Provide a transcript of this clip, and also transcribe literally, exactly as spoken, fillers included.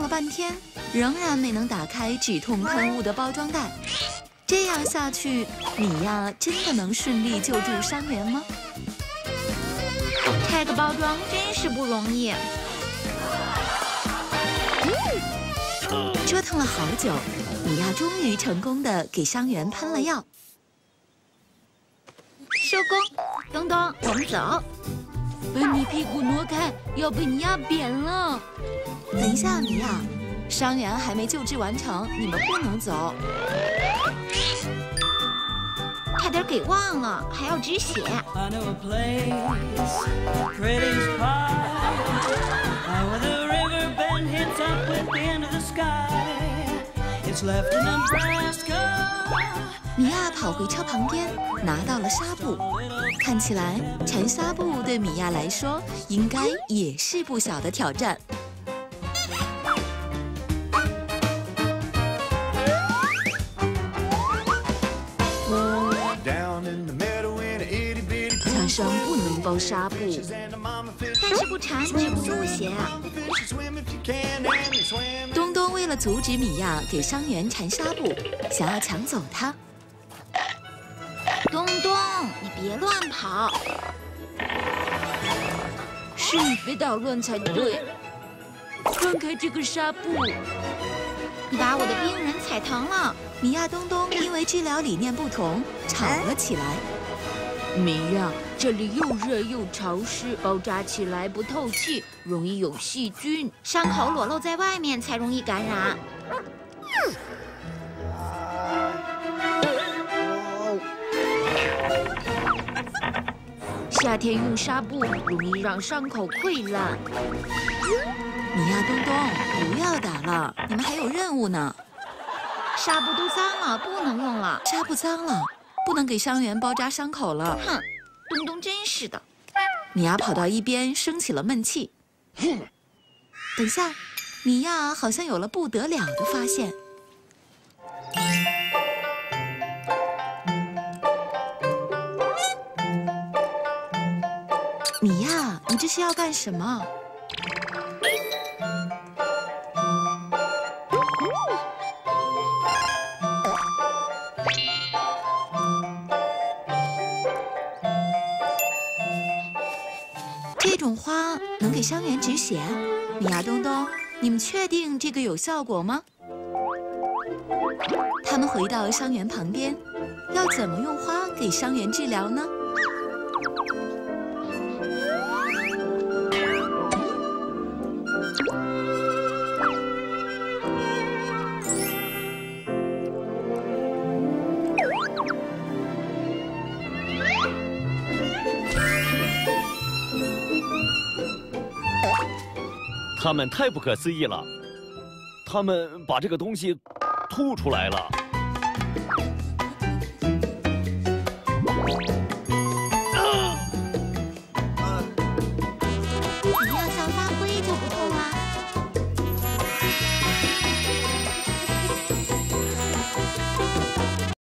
了半天，仍然没能打开止痛喷雾的包装袋。这样下去，米娅真的能顺利救助伤员吗？ 拆个包装真是不容易。 折腾了好久，米娅终于成功的给伤员喷了药。 收工，东东，我们走。 把你屁股挪开，要被你压扁了。 等一下，米娅，伤员还没救治完成，你们不能走。 差点给忘了，还要止血。 米娅跑回车旁边，拿到了纱布。看起来缠纱布对米娅来说，应该也是不小的挑战。 擦伤不能包纱布， 但是不缠止不住血。 东东为了阻止米娅给伤员缠纱布，想要抢走它。 东东，你别乱跑！ 是你别捣乱才对。放开这个纱布！ 你把我的病人踩疼了。 米娅、东东因为治疗理念不同，吵了起来。 米娅，这里又热又潮湿，包扎起来不透气，容易有细菌， 伤口裸露在外面才容易感染。 夏天用纱布容易让伤口溃烂。 米娅、东东，不要打了，你们还有任务呢。 纱布都脏了，不能用了。 纱布脏了，不能给伤员包扎伤口了。 哼，东东真是的。 米娅跑到一边，生起了闷气。等下，米娅好像有了不得了的发现。米娅，你这是要干什么？这种花能给伤员止血？米娅、东东，你们确定这个有效果吗？他们回到伤员旁边，要怎么用花给伤员治疗呢？ 他们太不可思议了，他们把这个东西吐出来了。